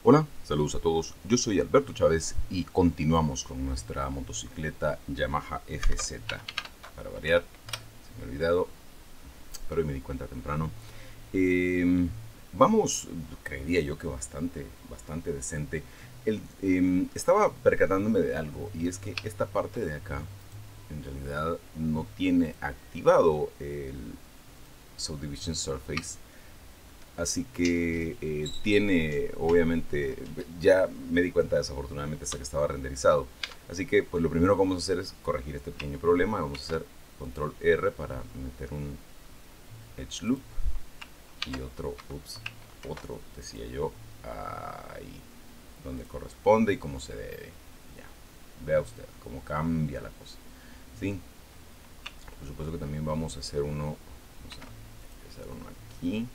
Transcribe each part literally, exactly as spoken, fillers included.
Hola, saludos a todos. Yo soy Alberto Chávez y continuamos con nuestra motocicleta Yamaha F Z. Para variar, se me ha olvidado, pero hoy me di cuenta temprano. Eh, vamos, creería yo que bastante, bastante decente. El, eh, estaba percatándome de algo y es que esta parte de acá en realidad no tiene activado el Subdivision Surface. Así que eh, tiene, obviamente, ya me di cuenta desafortunadamente hasta que estaba renderizado. Así que pues lo primero que vamos a hacer es corregir este pequeño problema. Vamos a hacer control R para meter un edge loop y otro, ups, otro, decía yo, ahí, donde corresponde y como se debe. Ya, vea usted cómo cambia la cosa. ¿Sí? Por supuesto que también vamos a hacer uno, vamos a empezar uno aquí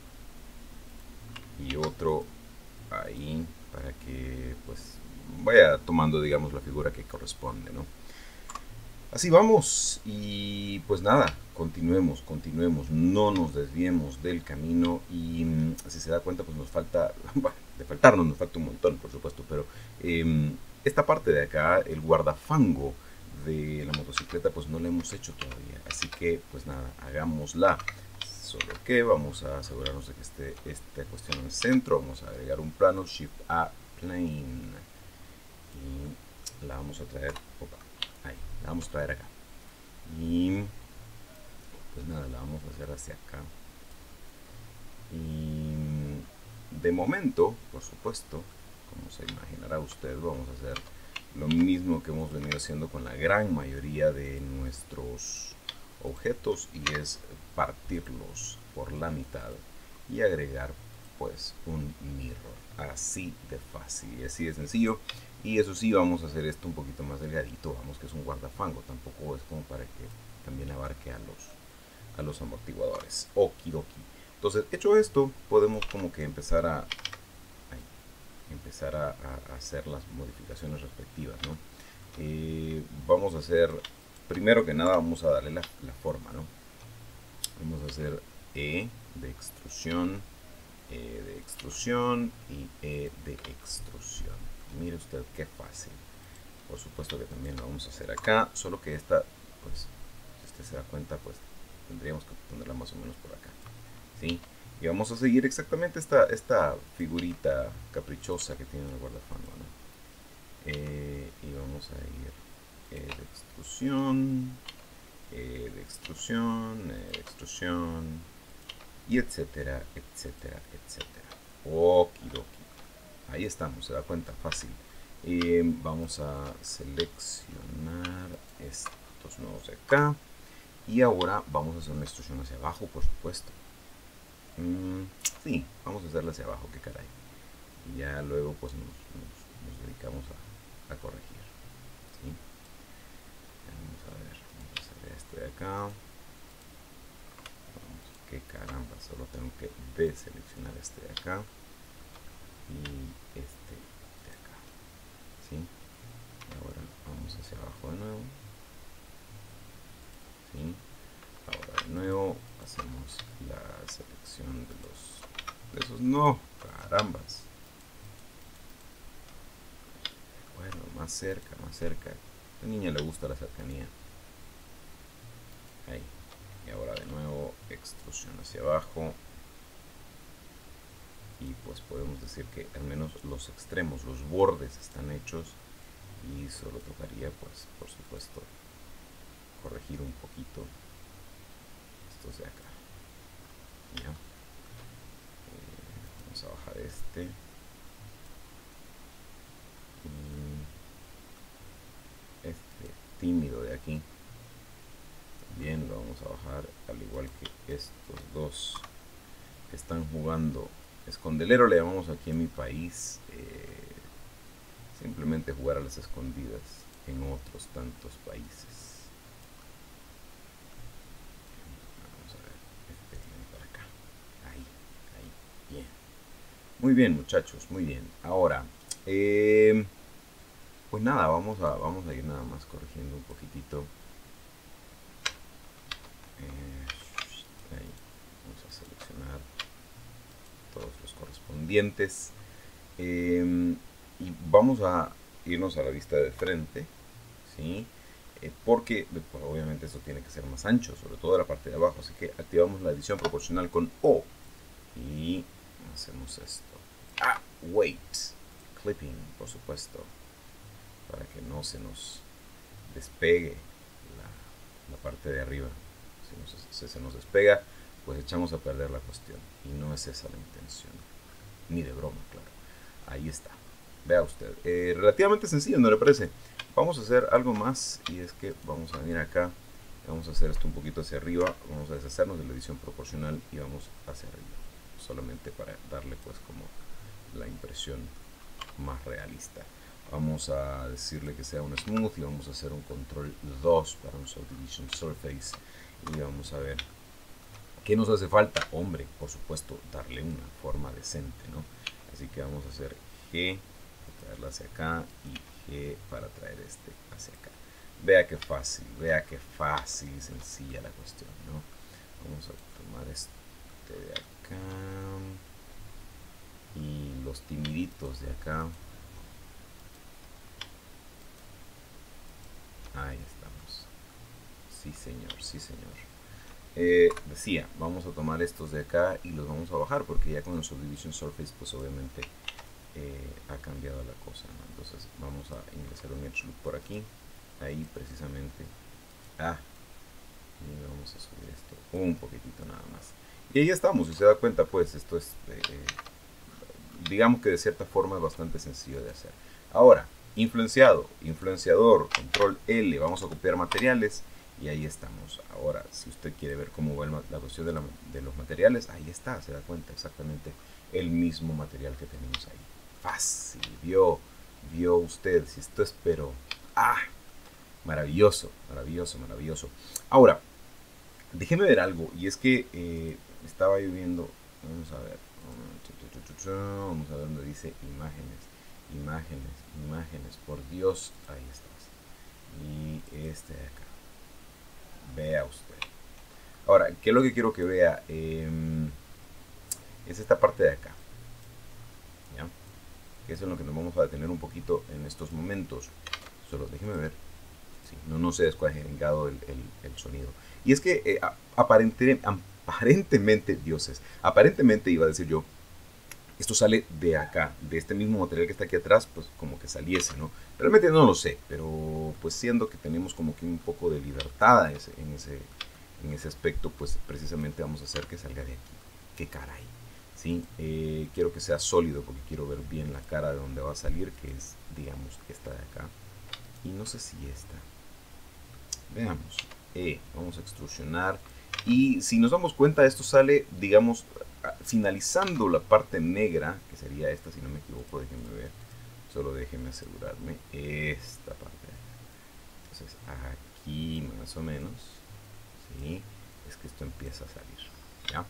y otro ahí para que pues vaya tomando digamos la figura que corresponde, ¿no? Así vamos y pues nada, continuemos, continuemos, no nos desviemos del camino y mm, si se da cuenta pues nos falta, bueno, de faltarnos nos falta un montón por supuesto, pero eh, esta parte de acá, el guardafango de la motocicleta pues no la hemos hecho todavía, así que pues nada, hagámosla. Solo que vamos a asegurarnos de que esté esta cuestión en el centro, vamos a agregar un plano, Shift A, Plane, y la vamos a traer, opa, ahí, la vamos a traer acá. Y pues nada, la vamos a hacer hacia acá. Y de momento, por supuesto, como se imaginará usted, vamos a hacer lo mismo que hemos venido haciendo con la gran mayoría de nuestros objetos y es partirlos por la mitad y agregar pues un mirror, así de fácil y así de sencillo. Y eso sí, vamos a hacer esto un poquito más delgadito, vamos, que es un guardafango, tampoco es como para que también abarque a los a los amortiguadores. Okidoki. Entonces, hecho esto, podemos como que empezar a, ay, empezar a, a, hacer las modificaciones respectivas, ¿no? Eh, vamos a hacer, primero que nada, vamos a darle la, la forma, ¿no? Vamos a hacer E de extrusión, E de extrusión y E de extrusión. Mire usted qué fácil. Por supuesto que también lo vamos a hacer acá, solo que esta, pues, si usted se da cuenta, pues tendríamos que ponerla más o menos por acá, ¿sí? Y vamos a seguir exactamente esta, esta figurita caprichosa que tiene el guardafango, ¿no? Eh, y vamos a ir eh, de extrusión, eh, de extrusión, eh, de extrusión, y etcétera, etcétera, etcétera. Okidoki. Ahí estamos, se da cuenta, fácil. Eh, vamos a seleccionar estos nuevos de acá. Y ahora vamos a hacer una extrusión hacia abajo, por supuesto. Mm, sí, vamos a hacerla hacia abajo, qué caray. Y ya luego pues nos, nos, nos dedicamos a, a corregir. ¿Sí? Vamos a ver, vamos a hacer este de acá. Vamos, qué caramba, solo tengo que deseleccionar este de acá. Y este de acá. ¿Sí? Y ahora vamos hacia abajo de nuevo. ¿Sí? Ahora de nuevo hacemos la selección de los de esos. No, carambas. Bueno, más cerca, más cerca. A la niña le gusta la cercanía. Ahí. Y ahora de nuevo extrusión hacia abajo. Y pues podemos decir que al menos los extremos, los bordes están hechos. Y solo tocaría pues por supuesto corregir un poquito estos de acá. ¿Ya? Eh, vamos a bajar este. Y este tímido de aquí también lo vamos a bajar, al igual que estos dos que están jugando escondelero, le llamamos aquí en mi país, eh, simplemente jugar a las escondidas en otros tantos países. Vamos a ver, este viene para acá, ahí, ahí, bien. Muy bien, muchachos, muy bien. Ahora, eh, pues nada, vamos a, vamos a ir nada más corrigiendo un poquitito. Eh, ahí, vamos a seleccionar todos los correspondientes. Eh, y vamos a irnos a la vista de frente, ¿sí? Eh, porque pues, obviamente esto tiene que ser más ancho, sobre todo la parte de abajo. Así que activamos la edición proporcional con O y hacemos esto. Ah, wait, clipping, por supuesto, para que no se nos despegue la, la parte de arriba. Si, nos, si se nos despega, pues echamos a perder la cuestión. Y no es esa la intención. Ni de broma, claro. Ahí está. Vea usted. Eh, relativamente sencillo, ¿no le parece? Vamos a hacer algo más. Y es que vamos a venir acá. Vamos a hacer esto un poquito hacia arriba. Vamos a deshacernos de la edición proporcional y vamos hacia arriba. Solamente para darle pues como la impresión más realista. Vamos a decirle que sea un smooth y vamos a hacer un control dos para un subdivision surface. Y vamos a ver qué nos hace falta. Hombre, por supuesto, darle una forma decente, ¿no? Así que vamos a hacer G para traerla hacia acá y G para traer este hacia acá. Vea qué fácil, vea qué fácil y sencilla la cuestión, ¿no? Vamos a tomar este de acá y los timiditos de acá. Ahí estamos. Sí, señor, sí, señor. Eh, decía, vamos a tomar estos de acá y los vamos a bajar porque ya con el Subdivision Surface pues obviamente eh, ha cambiado la cosa, ¿no? Entonces vamos a ingresar un Edge Loop por aquí, ahí precisamente. Ah, y vamos a subir esto un poquitito nada más. Y ahí estamos, si se da cuenta pues esto es, eh, digamos que de cierta forma es bastante sencillo de hacer. Ahora, influenciado, influenciador, control L, vamos a copiar materiales. Y ahí estamos. Ahora, si usted quiere ver cómo va la cuestión de, la, de los materiales, ahí está, se da cuenta, exactamente el mismo material que tenemos ahí. Fácil, vio, vio usted, si esto es, pero, ah, maravilloso, maravilloso, maravilloso. Ahora, déjeme ver algo, y es que eh, estaba yo viendo, vamos a ver, vamos a ver donde dice imágenes, imágenes, imágenes, por Dios, ahí estás. Y este de acá. Vea usted. Ahora, ¿qué es lo que quiero que vea? Eh, es esta parte de acá. ¿Ya? Que es en lo que nos vamos a detener un poquito en estos momentos. Solo déjeme ver. Sí, no, no se descuajeringado el, el, el sonido. Y es que eh, aparente, aparentemente, dioses, aparentemente iba a decir yo, esto sale de acá, de este mismo material que está aquí atrás, pues como que saliese, ¿no? Realmente no lo sé, pero pues siendo que tenemos como que un poco de libertad en ese, en ese, en ese aspecto, pues precisamente vamos a hacer que salga de aquí. ¡Qué caray! ¿Sí? Eh, quiero que sea sólido porque quiero ver bien la cara de donde va a salir, que es, digamos, esta de acá. Y no sé si esta. Veamos. Eh, vamos a extrusionar. Y si nos damos cuenta, esto sale, digamos, finalizando la parte negra, que sería esta, si no me equivoco, déjenme ver, solo déjenme asegurarme, esta parte. Entonces, aquí más o menos, ¿sí? Es que esto empieza a salir, ¿ya?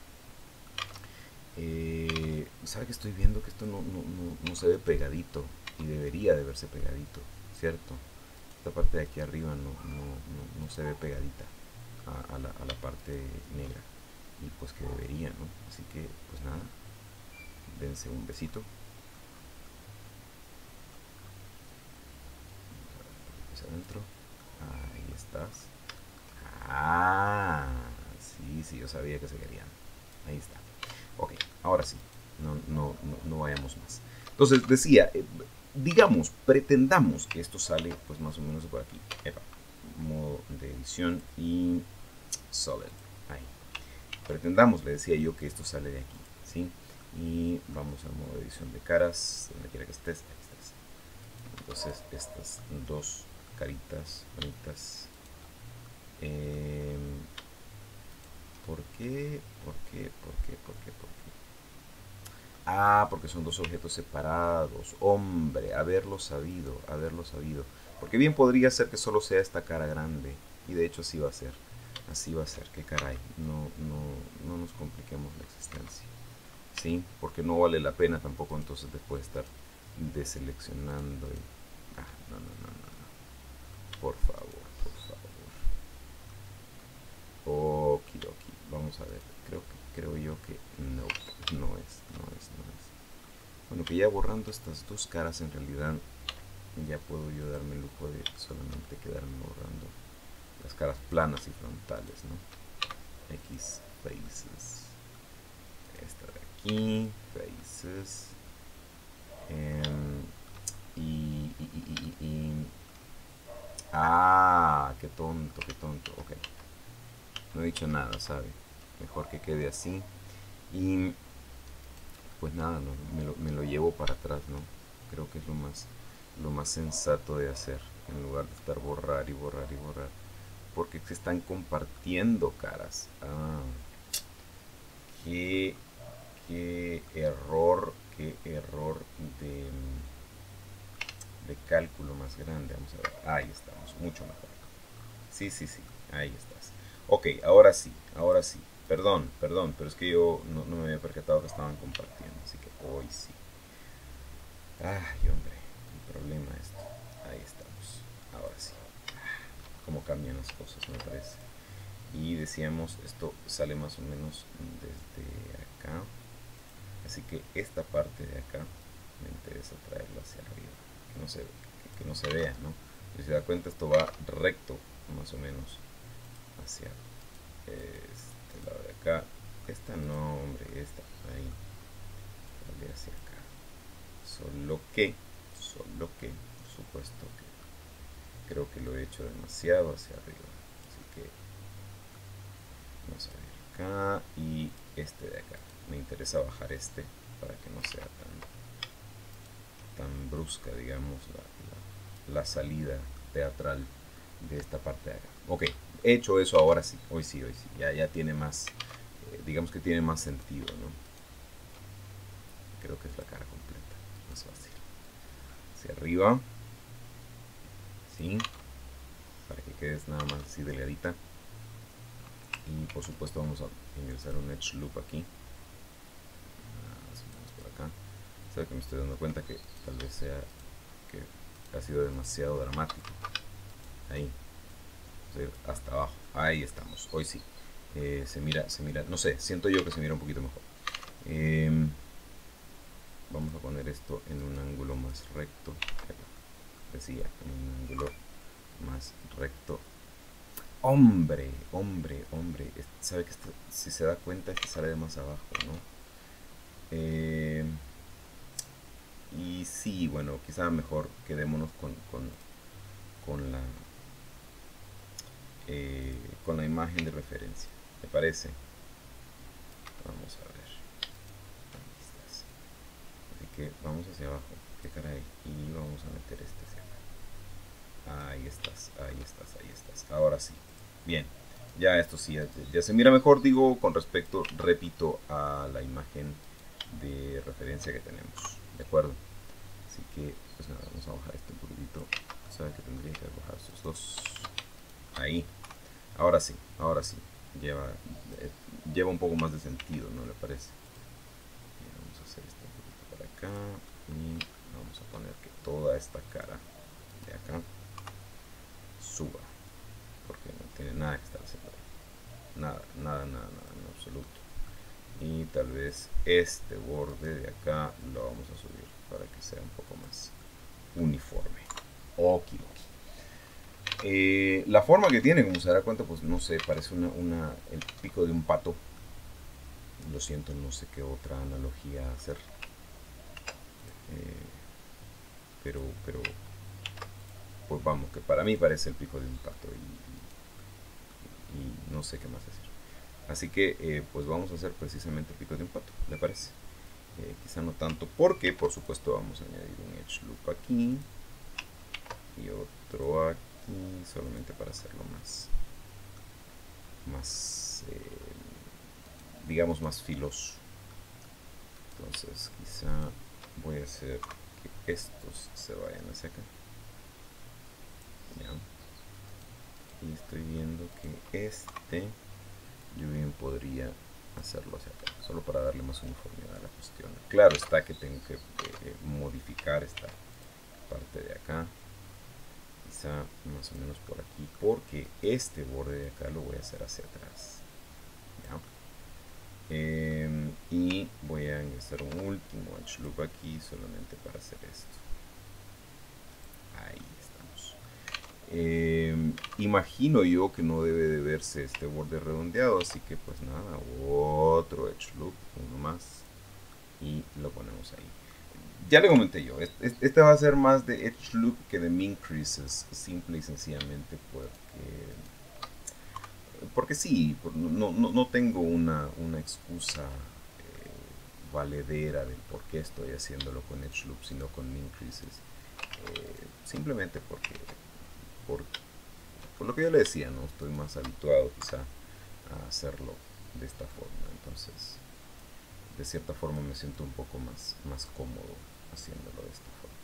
Eh, ¿Sabe que estoy viendo que esto no, no, no, no se ve pegadito? Y debería de verse pegadito, ¿cierto? Esta parte de aquí arriba no, no, no, no se ve pegadita a, a, la, a la parte negra. Y pues que debería, ¿no? Así que, pues nada, dense un besito. Pues adentro. Ahí estás. Ah, sí, sí, yo sabía que se querían. Ahí está. Ok, ahora sí, no, no, no, no vayamos más. Entonces, decía, eh, digamos, pretendamos que esto sale, pues más o menos por aquí. Epa, modo de edición y solid. Ahí. Pretendamos, le decía yo, que esto sale de aquí, ¿sí? Y vamos al modo de edición de caras, donde quiera que estés, ahí estás. Entonces, estas dos caritas bonitas. Eh, ¿Por qué? ¿Por qué? ¿Por qué? ¿Por qué? ¿Por qué? Ah, porque son dos objetos separados. Hombre, haberlo sabido, haberlo sabido. Porque bien podría ser que solo sea esta cara grande. Y de hecho así va a ser. Así va a ser, qué caray. No, no, no nos compliquemos la existencia. ¿Sí? Porque no vale la pena tampoco entonces después estar deseleccionando. Y... Ah, no, no, no, no, no. Por favor, por favor. Okidoki. Vamos a ver. Creo que, creo yo que no, no es, no es, no es. Bueno, que ya borrando estas dos caras en realidad ya puedo yo darme el lujo de solamente quedarme borrando las caras planas y frontales, ¿no? X faces, esta de aquí, faces, em, y, y, y, y, y, ah, qué tonto, qué tonto, ok, no he dicho nada, ¿sabe? Mejor que quede así, y pues nada, no, me, lo, me lo llevo para atrás, ¿no? Creo que es lo más, lo más sensato de hacer, en lugar de estar borrar y borrar y borrar, porque se están compartiendo caras. Ah, qué, qué error, qué error de, de cálculo más grande. Vamos a ver, ahí estamos, mucho mejor. Sí, sí, sí, ahí estás. Ok, ahora sí, ahora sí. Perdón, perdón, pero es que yo no, no me había percatado que estaban compartiendo, así que hoy sí. Ay, hombre, el problema es esto. Ahí estamos, ahora sí. Cómo cambian las cosas, me parece. Y decíamos, esto sale más o menos desde acá. Así que esta parte de acá me interesa traerla hacia arriba, que no se, que, que no se vea, ¿no? Y si se da cuenta, esto va recto, más o menos, hacia este lado de acá. Esta no, hombre, esta, ahí, vale, hacia acá. Solo que, solo que, por supuesto que creo que lo he hecho demasiado hacia arriba. Así que vamos a ver acá y este de acá. Me interesa bajar este para que no sea tan, tan brusca, digamos, la, la, la salida teatral de esta parte de acá. Ok, he hecho eso ahora sí, hoy sí, hoy sí. Ya, ya tiene más, eh, digamos que tiene más sentido, ¿no? Creo que es la cara completa, más fácil. Hacia arriba, ¿sí? Para que quedes nada más así delgadita. Y por supuesto vamos a ingresar un edge loop aquí. Por acá. Sabe que me estoy dando cuenta que tal vez sea que ha sido demasiado dramático. Ahí. Hasta abajo. Ahí estamos. Hoy sí. Eh, se mira, se mira, no sé, siento yo que se mira un poquito mejor. Eh, vamos a poner esto en un ángulo más recto. Decía, en un ángulo más recto. Hombre, hombre, hombre. Sabe que esto, si se da cuenta, es que sale de más abajo, ¿no? Eh, y sí, bueno, quizá mejor quedémonos con, con, con la eh, con la imagen de referencia. ¿Te parece? Vamos a ver. Ahí estás. Así que vamos hacia abajo. Qué caray. Y vamos a meter este hacia acá. Ahí estás, ahí estás, ahí estás. Ahora sí. Bien. Ya esto sí, ya, ya se mira mejor, digo, con respecto, repito, a la imagen de referencia que tenemos. ¿De acuerdo? Así que, pues nada, vamos a bajar este un poquitito. Sabe que tendría que bajar esos dos. Ahí. Ahora sí, ahora sí. Lleva, eh, lleva un poco más de sentido, ¿no le parece? Y vamos a hacer esto un poquito para acá. Y vamos a poner que toda esta cara de acá suba. Porque no tiene nada que estar haciendo ahí. Nada, nada, nada, nada, en absoluto. Y tal vez este borde de acá lo vamos a subir para que sea un poco más uniforme. Okidoki. Eh, la forma que tiene, como se dará cuenta, pues no sé, parece una, una, el pico de un pato. Lo siento, no sé qué otra analogía hacer. Eh, pero, pero, pues vamos, que para mí parece el pico de un pato y, y no sé qué más decir. Así que, eh, pues vamos a hacer precisamente el pico de un pato, ¿le parece? Eh, quizá no tanto, porque por supuesto vamos a añadir un edge loop aquí y otro aquí, solamente para hacerlo más, más, eh, digamos, más filoso. Entonces, quizá voy a hacer que estos se vayan hacia acá. ¿Ya? Y estoy viendo que este yo bien podría hacerlo hacia acá, solo para darle más uniformidad a la cuestión. Claro está que tengo que eh, modificar esta parte de acá, quizá más o menos por aquí, porque este borde de acá lo voy a hacer hacia atrás. ¿Ya? Eh, y voy a hacer un último edge loop aquí solamente para hacer esto. Ahí estamos. Eh, imagino yo que no debe de verse este borde redondeado, así que pues nada, otro edge loop, uno más, y lo ponemos ahí. Ya le comenté yo, este, este va a ser más de edge loop que de min creases, simple y sencillamente porque porque sí, no, no, no tengo una, una excusa eh, valedera del por qué estoy haciéndolo con edge loop sino con min creases. Eh, simplemente porque por, por lo que yo le decía, no estoy más habituado quizá a hacerlo de esta forma. Entonces, de cierta forma me siento un poco más, más cómodo haciéndolo de esta forma.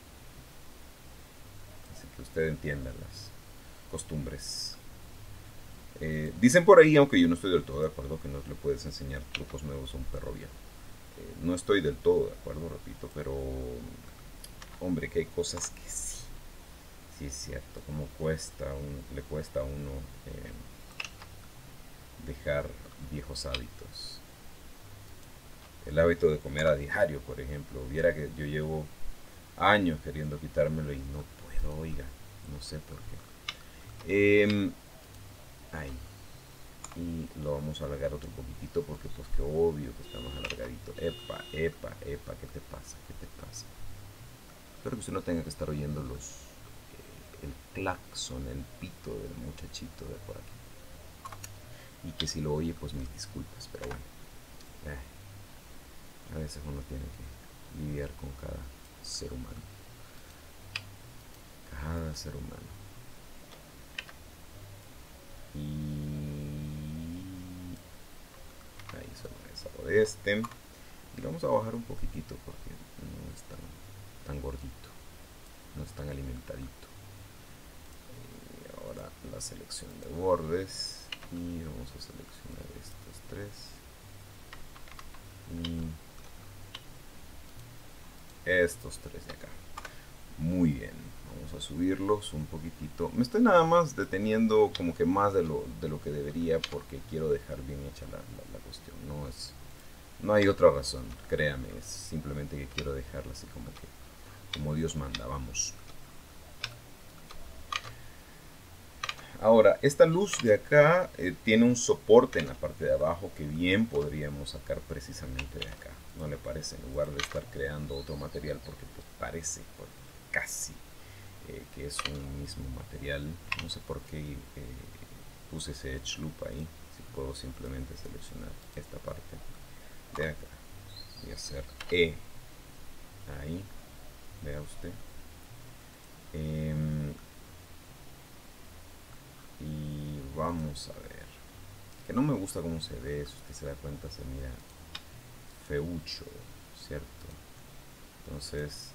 Así que usted entienda las costumbres. Eh, dicen por ahí, aunque yo no estoy del todo de acuerdo, que no le puedes enseñar trucos nuevos a un perro viejo. Eh, no estoy del todo de acuerdo, repito, pero hombre, que hay cosas que sí, sí es cierto, como cuesta, un, le cuesta a uno eh, dejar viejos hábitos. El hábito de comer a diario, por ejemplo, viera que yo llevo años queriendo quitármelo y no puedo, oiga, no sé por qué. Eh, ahí. Y lo vamos a alargar otro poquitito porque pues que obvio que está más alargadito. Epa, epa, epa, ¿qué te pasa? ¿Qué te pasa? Espero que usted no tenga que estar oyendo los eh, el claxon, el pito del muchachito de por aquí. Y que si lo oye, pues mis disculpas, pero bueno. Eh, a veces uno tiene que lidiar con cada ser humano. Cada ser humano. Y ahí solo me deshago de este y lo vamos a bajar un poquitito porque no es tan, tan gordito, no es tan alimentadito. Y ahora la selección de bordes y vamos a seleccionar estos tres y estos tres de acá. Muy bien, vamos a subirlos un poquitito. Me estoy nada más deteniendo como que más de lo, de lo que debería porque quiero dejar bien hecha la, la, la cuestión. No es, no hay otra razón, créame, es simplemente que quiero dejarla así como que como Dios manda, vamos. Ahora, esta luz de acá eh, tiene un soporte en la parte de abajo que bien podríamos sacar precisamente de acá. ¿No le parece? En lugar de estar creando otro material porque pues parece, pues, casi eh, que es un mismo material. No sé por qué eh, puse ese edge loop ahí. Si puedo simplemente seleccionar esta parte de acá y hacer E ahí, vea usted. Eh, y vamos a ver, que no me gusta cómo se ve, si usted se da cuenta se mira feucho, ¿cierto? Entonces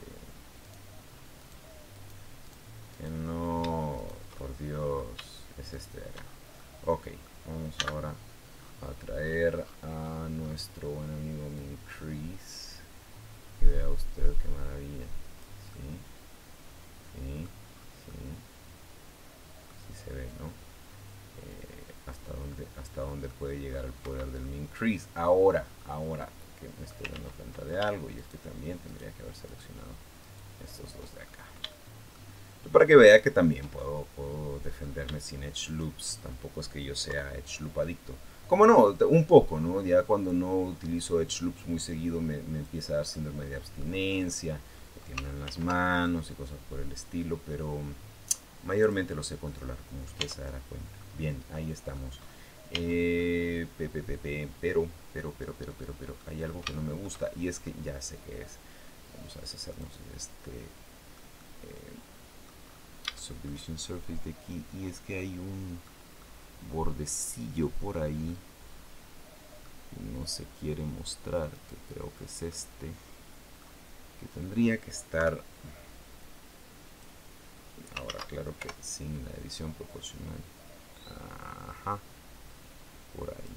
eh, que no, por Dios, es este de acá. Ok, vamos ahora a traer a nuestro buen amigo Mincrease y vea usted qué maravilla. Sí, sí, sí, sí se ve, ¿no? Eh, hasta dónde hasta dónde puede llegar el poder del Mincrease. Ahora, ahora que me estoy dando cuenta de algo, y es que también tendría que haber seleccionado estos dos de acá. Para que vea que también puedo, puedo defenderme sin edge loops. Tampoco es que yo sea edge loop adicto. Como no, un poco, ¿no? Ya cuando no utilizo edge loops muy seguido me, me empieza a dar síndrome de abstinencia, me tiemblan las manos y cosas por el estilo, pero mayormente lo sé controlar, como usted se dará cuenta. Bien, ahí estamos. Eh, pe, pe, pe, pe, pero, pero, pero, pero, pero, pero, hay algo que no me gusta y es que ya sé qué es. Vamos a deshacernos de este eh, Subdivision Surface de aquí y es que hay un bordecillo por ahí que no se quiere mostrar, que creo que es este, que tendría que estar ahora, claro que sin la edición proporcional. Ajá, por ahí.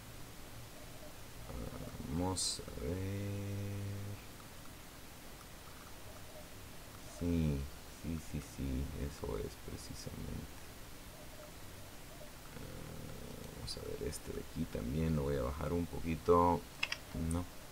Vamos a ver. Sí, sí, sí, sí, eso es precisamente. Uh, vamos a ver este de aquí también, lo voy a bajar un poquito. No.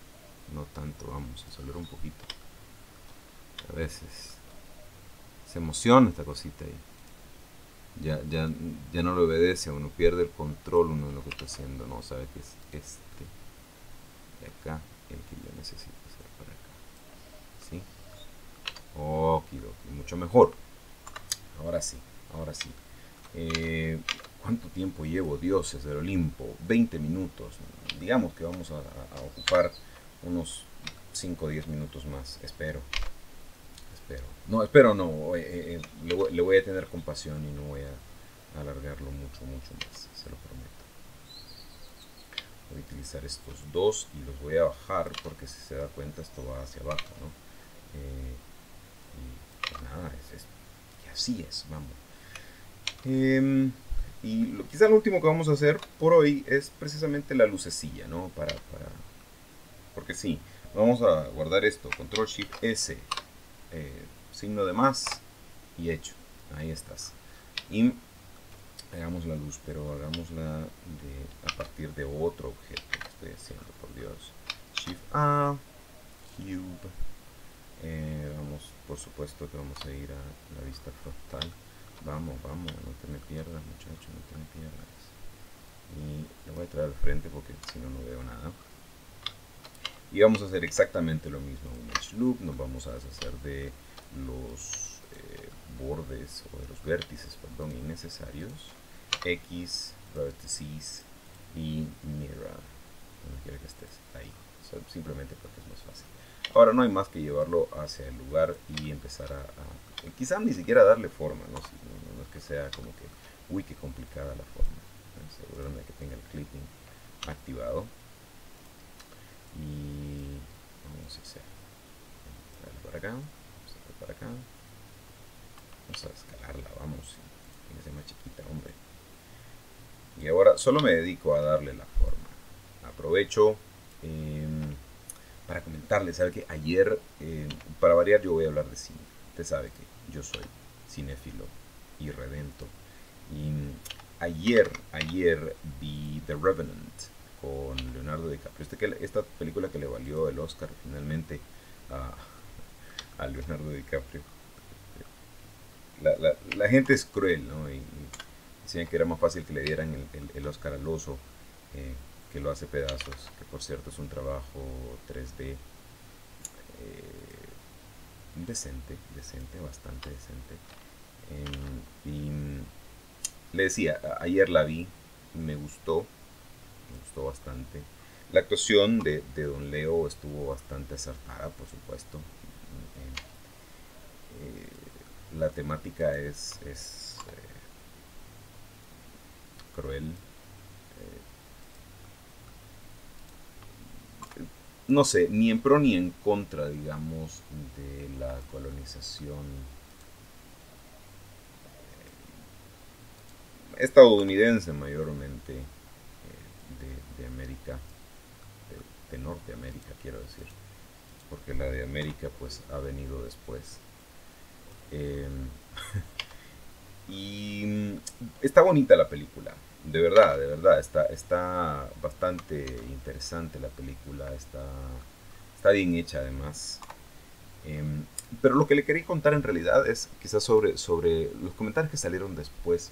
no tanto, vamos a soler un poquito. A veces se emociona esta cosita ahí. Ya, ya, ya no le obedece, uno pierde el control uno de lo que está haciendo, no sabe que es este de acá el que yo necesito hacer para acá. ¿Sí? Okidoki, mucho mejor. Ahora sí, ahora sí. Eh, ¿Cuánto tiempo llevo, dioses del Olimpo? veinte minutos. Digamos que vamos a, a ocupar unos cinco o diez minutos más, espero. Espero. No, espero no. Eh, eh, le, le, voy a tener compasión y no voy a alargarlo mucho, mucho más. Se lo prometo. Voy a utilizar estos dos y los voy a bajar porque si se da cuenta esto va hacia abajo, ¿no? Eh, y pues nada, es, es, y así es, vamos. Eh, y lo, quizá lo último que vamos a hacer por hoy es precisamente la lucecilla, ¿no? Para, para, porque sí, vamos a guardar esto, control shift S, eh, signo de más y hecho, ahí estás. Y hagamos la luz, pero hagámosla de, a partir de otro objeto que estoy haciendo, por Dios. Shift A, Cube. Eh, vamos, por supuesto que vamos a ir a la vista frontal. Vamos, vamos, no te me pierdas, muchacho, no te me pierdas. Y lo voy a traer al frente porque si no, no veo nada. Y vamos a hacer exactamente lo mismo. Un edge loop, nos vamos a deshacer de los eh, bordes o de los vértices, perdón, innecesarios. X, vertices y mirror. Donde quiera que estés, ahí. O sea, simplemente porque es más fácil. Ahora no hay más que llevarlo hacia el lugar y empezar a, a quizá ni siquiera darle forma, ¿no? Si, no, no es que sea como que, uy, qué complicada la forma. Asegurarme de que tenga el clipping activado. Y vamos a hacer para acá, vamos a hacer para acá. Vamos a escalarla, vamos. Tiene que ser más chiquita, hombre. Y ahora solo me dedico a darle la forma. Aprovecho eh, para comentarles, ¿sabe que ayer, eh, para variar, yo voy a hablar de cine? Usted sabe que yo soy cinéfilo y redento. Y ayer, ayer vi The Revenant con Leonardo DiCaprio. Este que, esta película que le valió el Oscar finalmente a, a Leonardo DiCaprio. La, la, la gente es cruel, ¿no? Y, y decían que era más fácil que le dieran el, el, el Oscar al oso, eh, que lo hace pedazos, que por cierto es un trabajo tres D eh, decente, decente, bastante decente. Eh, y le decía, ayer la vi, me gustó, me gustó bastante. La actuación de, de Don Leo estuvo bastante acertada, por supuesto. Eh, eh, la temática es, es eh, cruel. Eh, no sé, ni en pro ni en contra, digamos, de la colonización estadounidense mayormente, eh, de, de América, de, de Norteamérica quiero decir, porque la de América pues ha venido después. Eh, y está bonita la película, de verdad, de verdad, está, está bastante interesante la película, está, está bien hecha además. Eh, pero lo que le quería contar en realidad es quizás sobre, sobre los comentarios que salieron después.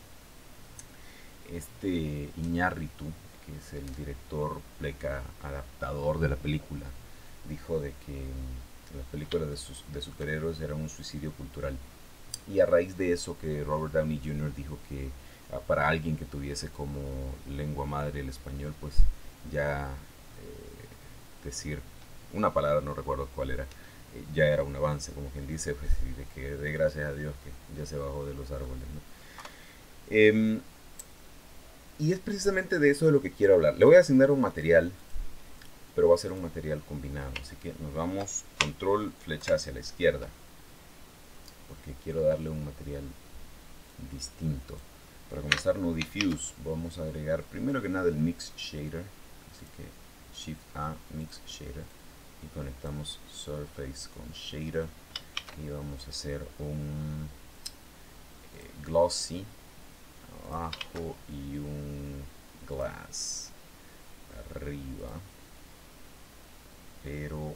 Este Iñárritu, que es el director pleca adaptador de la película, dijo de que las películas de, sus, de superhéroes eran un suicidio cultural. Y a raíz de eso que Robert Downey junior dijo que uh, para alguien que tuviese como lengua madre el español, pues ya eh, decir una palabra, no recuerdo cuál era, eh, ya era un avance, como quien dice, pues, y de que de gracias a Dios que ya se bajó de los árboles, ¿no? Eh, y es precisamente de eso de lo que quiero hablar. Le voy a asignar un material, pero va a ser un material combinado. Así que nos vamos, control, flecha hacia la izquierda, porque quiero darle un material distinto. Para comenzar, no diffuse, vamos a agregar primero que nada el mix shader. Así que shift A, mix shader, y conectamos surface con shader. Y vamos a hacer un eh, glossy abajo y un glass arriba. pero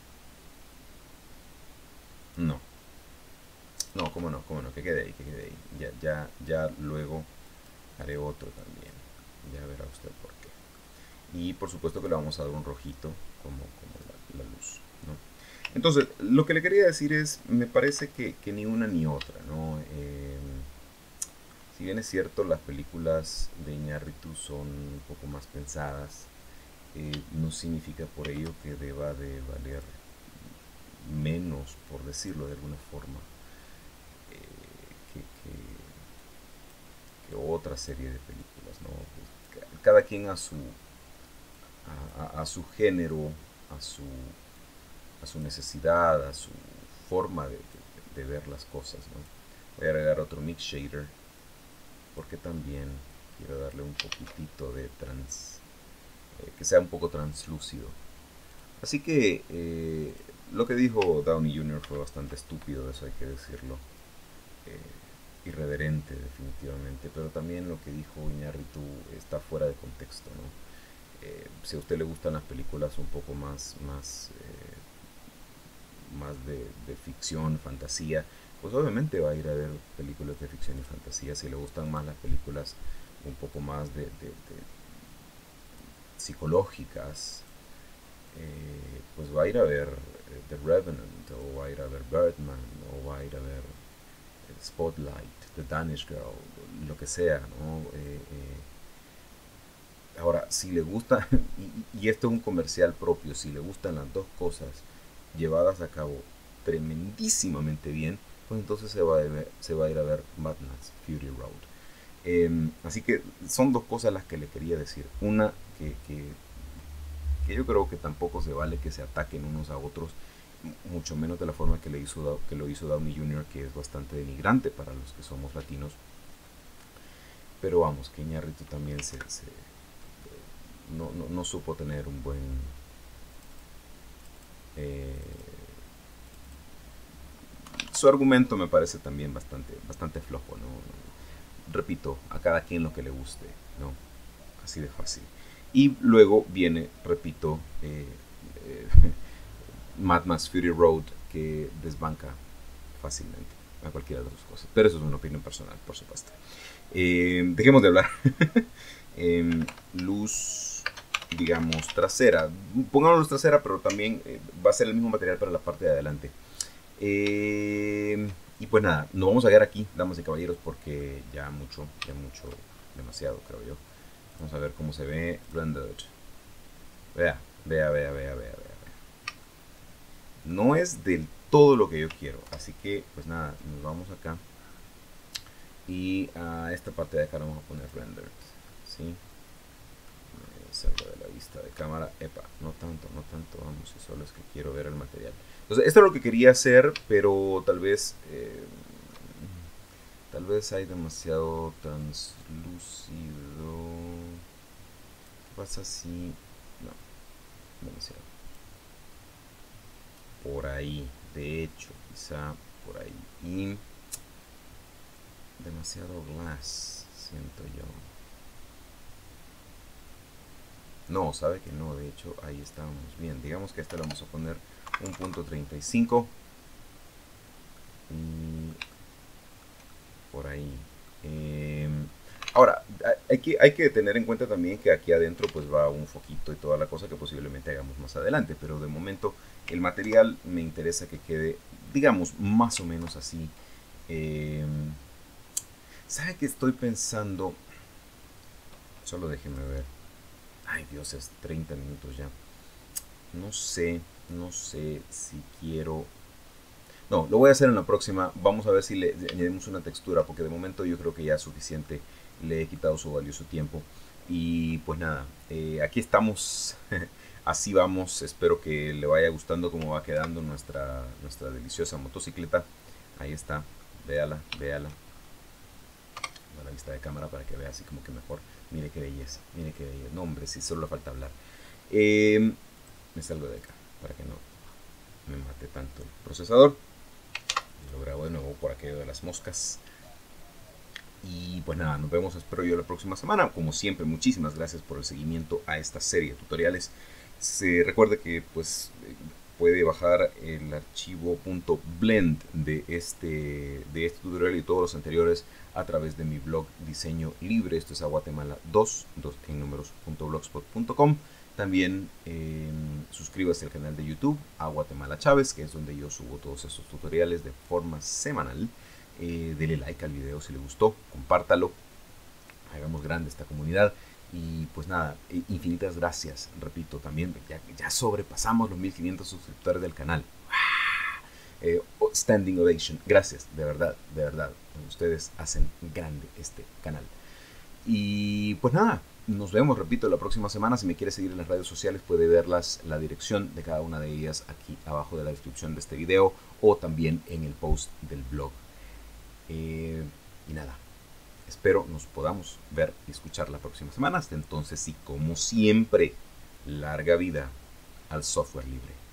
no, no, cómo no, cómo no, que quede ahí, que quede ahí. Ya, ya, ya luego haré otro también. Ya verá usted por qué. Y por supuesto que le vamos a dar un rojito como, como la, la luz, ¿no? Entonces, lo que le quería decir es, me parece que, que ni una ni otra, ¿no? Eh, si bien es cierto, las películas de Iñárritu son un poco más pensadas, eh, no significa por ello que deba de valer menos, por decirlo de alguna forma, eh, que, que, que otra serie de películas, ¿no? Pues, cada quien a su, a, a, a su género, a su, a su necesidad, a su forma de, de, de ver las cosas, ¿no? Voy a agregar otro mix shader porque también quiero darle un poquitito de trans, eh, que sea un poco translúcido. Así que eh, lo que dijo Downey junior fue bastante estúpido, eso hay que decirlo. Eh, irreverente definitivamente, pero también lo que dijo Iñárritu está fuera de contexto, ¿no? Eh, si a usted le gustan las películas un poco más, más, eh, más de, de ficción, fantasía, pues obviamente va a ir a ver películas de ficción y fantasía. Si le gustan más las películas un poco más de, de, de psicológicas, eh, pues va a ir a ver eh, The Revenant, o va a ir a ver Birdman, o va a ir a ver eh, Spotlight, The Danish Girl, lo que sea, ¿no? Eh, eh, ahora, si le gusta, y, y esto es un comercial propio, si le gustan las dos cosas llevadas a cabo tremendísimamente bien, pues entonces se va a, ver, se va a ir a ver Mad Max Fury Road. Eh, así que son dos cosas las que le quería decir. Una, que, que, que yo creo que tampoco se vale que se ataquen unos a otros, mucho menos de la forma que, le hizo, que lo hizo Downey junior, que es bastante denigrante para los que somos latinos. Pero vamos, que Iñárritu también se, se no, no, no, supo tener un buen eh, su argumento me parece también bastante, bastante flojo, ¿no? Repito, a cada quien lo que le guste, ¿no? Así de fácil. Y luego viene, repito, eh, eh, Mad Max Fury Road, que desbanca fácilmente a cualquiera de las cosas. Pero eso es una opinión personal, por supuesto. Eh, dejemos de hablar. eh, luz, digamos, trasera. Pongamos luz trasera, pero también eh, va a ser el mismo material para la parte de adelante. Eh, y pues nada, nos vamos a quedar aquí, damas y caballeros, porque ya mucho, ya mucho, demasiado, creo yo. Vamos a ver cómo se ve rendered. Vea, vea, vea, vea, vea, vea. No es del todo lo que yo quiero, así que pues nada, nos vamos acá. Y a esta parte de acá vamos a poner rendered, ¿sí? Salgo de la vista de cámara. Epa, no tanto, no tanto, vamos, si solo es que quiero ver el material. Entonces, esto es lo que quería hacer, pero tal vez eh, tal vez hay demasiado translúcido. ¿Qué pasa si? No, demasiado. Por ahí, de hecho, quizá por ahí. Y demasiado glass, siento yo. No, sabe que no, de hecho ahí estábamos bien. Digamos que a esta le vamos a poner un punto treinta y cinco. Y por ahí. Eh, ahora, hay que, hay que tener en cuenta también que aquí adentro pues va un foquito y toda la cosa que posiblemente hagamos más adelante. Pero de momento el material me interesa que quede, digamos, más o menos así. Eh, ¿Sabe qué estoy pensando? Solo déjeme ver. Ay, Dios, es treinta minutos ya. No sé, no sé si quiero... No, lo voy a hacer en la próxima. Vamos a ver si le añadimos una textura, porque de momento yo creo que ya es suficiente. Le he quitado su valioso tiempo. Y pues nada, eh, aquí estamos. Así vamos. Espero que le vaya gustando cómo va quedando nuestra, nuestra deliciosa motocicleta. Ahí está. Véala, véala. A la vista de cámara para que vea así como que mejor. Mire qué belleza, mire qué belleza. No, hombre, si solo le falta hablar. Eh, me salgo de acá para que no me mate tanto el procesador. Lo grabo de nuevo por aquello de las moscas. Y pues nada, nos vemos, espero yo, la próxima semana. Como siempre, muchísimas gracias por el seguimiento a esta serie de tutoriales. Se recuerde que pues puede bajar el archivo .blend de este, de este tutorial y todos los anteriores a través de mi blog Diseño Libre. Esto es a Guatemala dos, dos en números punto blogspot punto com. También eh, suscríbase al canal de YouTube a Guatemala Chávez, que es donde yo subo todos esos tutoriales de forma semanal. Eh, dele like al video si le gustó, compártalo, hagamos grande esta comunidad. Y pues nada, infinitas gracias, repito, también ya, ya sobrepasamos los mil quinientos suscriptores del canal. Eh, standing ovation, gracias, de verdad, de verdad, ustedes hacen grande este canal. Y pues nada, nos vemos, repito, la próxima semana. Si me quiere seguir en las redes sociales puede verlas, la dirección de cada una de ellas aquí abajo de la descripción de este video o también en el post del blog. Eh, y nada, espero nos podamos ver y escuchar la próxima semana. Hasta entonces, y como siempre, larga vida al software libre.